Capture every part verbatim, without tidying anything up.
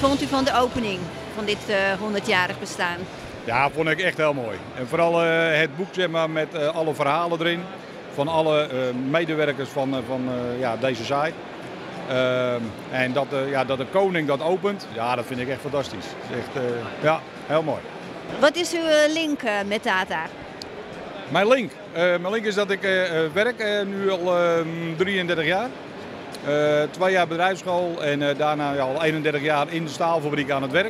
vond u van de opening van dit uh, honderdjarig bestaan? Ja, vond ik echt heel mooi. En vooral uh, het boek zeg maar, met uh, alle verhalen erin. Van alle uh, medewerkers van, uh, van uh, ja, deze site. Uh, en dat, uh, ja, dat de koning dat opent, ja, dat vind ik echt fantastisch. Echt, uh, ja, heel mooi. Wat is uw link uh, met Tata? Mijn link? Uh, mijn link is dat ik uh, werk uh, nu al uh, drieëndertig jaar. Uh, twee jaar bedrijfsschool en uh, daarna ja, al eenendertig jaar in de staalfabriek aan het werk.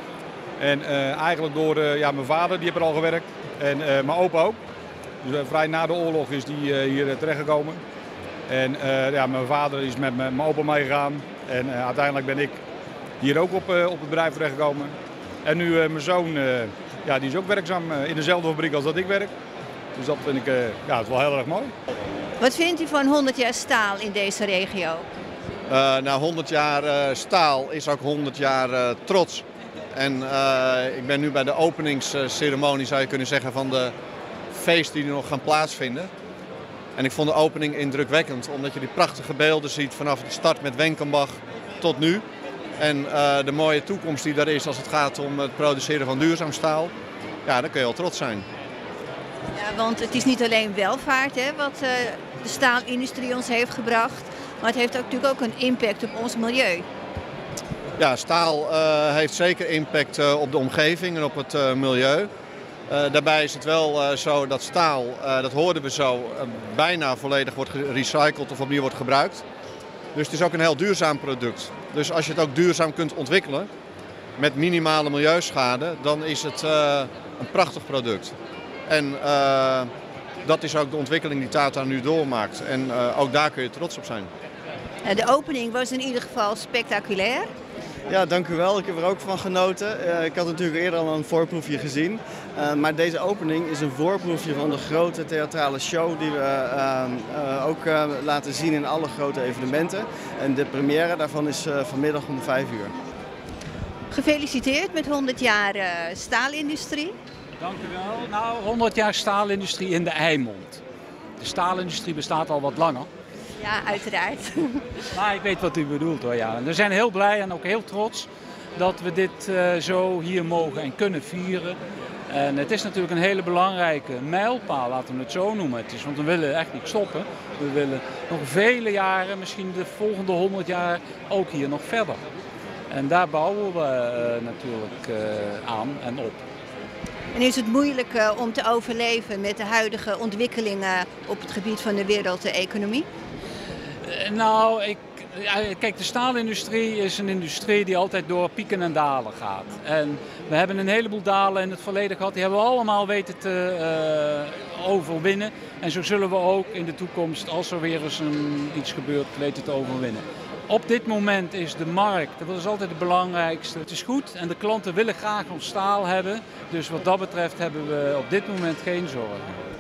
En uh, eigenlijk door uh, ja, mijn vader, die heeft er al gewerkt. En uh, mijn opa ook. Dus uh, vrij na de oorlog is die uh, hier uh, terechtgekomen. En uh, ja, mijn vader is met mijn opa meegegaan. En uh, uiteindelijk ben ik hier ook op, uh, op het bedrijf terechtgekomen. En nu uh, mijn zoon, uh, ja, die is ook werkzaam uh, in dezelfde fabriek als dat ik werk. Dus dat vind ik uh, ja, het is wel heel erg mooi. Wat vindt u van honderd jaar staal in deze regio? Uh, nou, honderd jaar uh, staal is ook honderd jaar uh, trots. En uh, ik ben nu bij de openingsceremonie, zou je kunnen zeggen, van de feesten die nog gaan plaatsvinden. En ik vond de opening indrukwekkend, omdat je die prachtige beelden ziet vanaf de start met Wenkenbach tot nu. En uh, de mooie toekomst die er is als het gaat om het produceren van duurzaam staal. Ja, daar kun je wel trots zijn. Ja, want het is niet alleen welvaart hè, wat uh, de staalindustrie ons heeft gebracht, maar het heeft ook, natuurlijk ook een impact op ons milieu. Ja, staal uh, heeft zeker impact uh, op de omgeving en op het uh, milieu. Uh, daarbij is het wel uh, zo dat staal, uh, dat hoorden we zo, uh, bijna volledig wordt gerecycled of opnieuw wordt gebruikt. Dus het is ook een heel duurzaam product. Dus als je het ook duurzaam kunt ontwikkelen, met minimale milieuschade, dan is het uh, een prachtig product. En uh, dat is ook de ontwikkeling die Tata nu doormaakt. En uh, ook daar kun je trots op zijn. De opening was in ieder geval spectaculair. Ja, dank u wel. Ik heb er ook van genoten. Uh, ik had natuurlijk eerder al een voorproefje gezien. Uh, maar deze opening is een voorproefje van de grote theatrale show die we uh, uh, ook uh, laten zien in alle grote evenementen. En de première daarvan is uh, vanmiddag om vijf uur. Gefeliciteerd met honderd jaar uh, staalindustrie. Dank u wel. Nou, honderd jaar staalindustrie in de Eimond. De staalindustrie bestaat al wat langer. Ja, uiteraard. Maar ik weet wat u bedoelt hoor. Ja. En we zijn heel blij en ook heel trots dat we dit uh, zo hier mogen en kunnen vieren. En het is natuurlijk een hele belangrijke mijlpaal, laten we het zo noemen. Het is, want we willen echt niet stoppen. We willen nog vele jaren, misschien de volgende honderd jaar, ook hier nog verder. En daar bouwen we uh, natuurlijk uh, aan en op. En is het moeilijk uh, om te overleven met de huidige ontwikkelingen op het gebied van de wereldeconomie? Uh, nou, ik, ja, kijk, de staalindustrie is een industrie die altijd door pieken en dalen gaat. En we hebben een heleboel dalen in het verleden gehad, die hebben we allemaal weten te uh, overwinnen. En zo zullen we ook in de toekomst, als er weer eens een, iets gebeurt, weten te overwinnen. Op dit moment is de markt, dat is altijd het belangrijkste. Het is goed en de klanten willen graag ons staal hebben. Dus wat dat betreft hebben we op dit moment geen zorgen.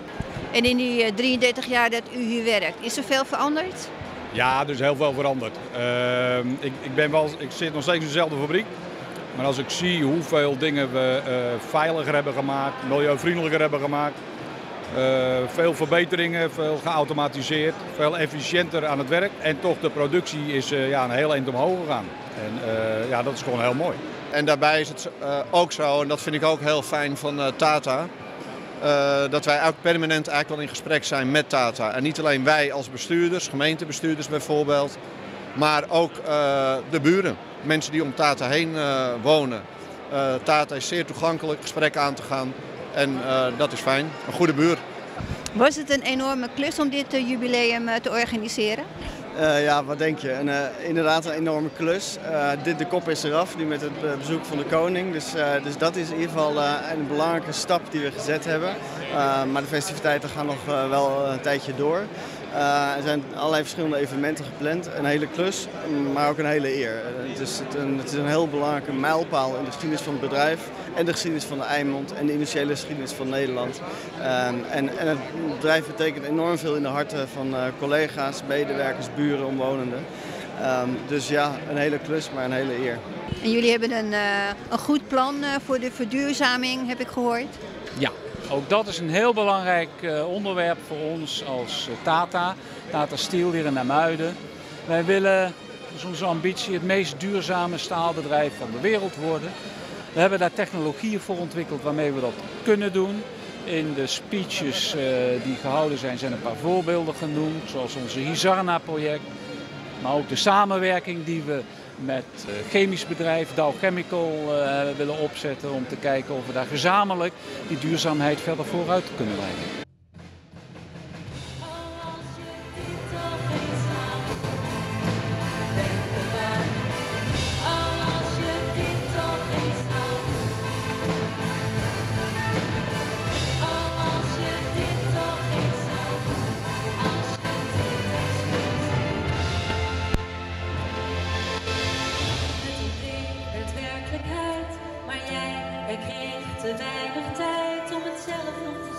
En in die drieëndertig jaar dat u hier werkt, is er veel veranderd? Ja, er is heel veel veranderd. Uh, ik, ik, ben wel, ik zit nog steeds in dezelfde fabriek. Maar als ik zie hoeveel dingen we uh, veiliger hebben gemaakt, milieuvriendelijker hebben gemaakt. Uh, veel verbeteringen, veel geautomatiseerd, veel efficiënter aan het werk. En toch de productie is uh, ja, een heel eind omhoog gegaan. En uh, ja, dat is gewoon heel mooi. En daarbij is het uh, ook zo, en dat vind ik ook heel fijn van uh, Tata, uh, dat wij ook permanent eigenlijk wel in gesprek zijn met Tata. En niet alleen wij als bestuurders, gemeentebestuurders bijvoorbeeld, maar ook uh, de buren. Mensen die om Tata heen uh, wonen. Uh, Tata is zeer toegankelijk gesprek aan te gaan. En uh, dat is fijn. Een goede buur. Was het een enorme klus om dit uh, jubileum uh, te organiseren? Uh, ja, wat denk je? En, uh, inderdaad een enorme klus. Uh, dit, de kop is eraf, nu met het uh, bezoek van de koning. Dus, uh, dus dat is in ieder geval uh, een belangrijke stap die we gezet hebben. Uh, maar de festiviteiten gaan nog uh, wel een tijdje door. Uh, er zijn allerlei verschillende evenementen gepland. Een hele klus, maar ook een hele eer. Uh, het, is een, het is een heel belangrijke mijlpaal in de geschiedenis van het bedrijf. En de geschiedenis van de Eimond en de industriële geschiedenis van Nederland. Uh, en, en het bedrijf betekent enorm veel in de harten van uh, collega's, medewerkers, buren, omwonenden. Um, dus ja, een hele klus, maar een hele eer. En jullie hebben een, uh, een goed plan uh, voor de verduurzaming, heb ik gehoord? Ja, ook dat is een heel belangrijk uh, onderwerp voor ons als uh, Tata. Tata Steel hier in IJmuiden. Wij willen Dus onze ambitie het meest duurzame staalbedrijf van de wereld worden. We hebben daar technologieën voor ontwikkeld waarmee we dat kunnen doen. In de speeches uh, die gehouden zijn, zijn een paar voorbeelden genoemd, zoals onze Hizarna-project. Maar ook de samenwerking die we met het chemisch bedrijf Dow Chemical uh, willen opzetten om te kijken of we daar gezamenlijk die duurzaamheid verder vooruit kunnen brengen. Maar jij, jij kreeg te weinig tijd om het zelf nog te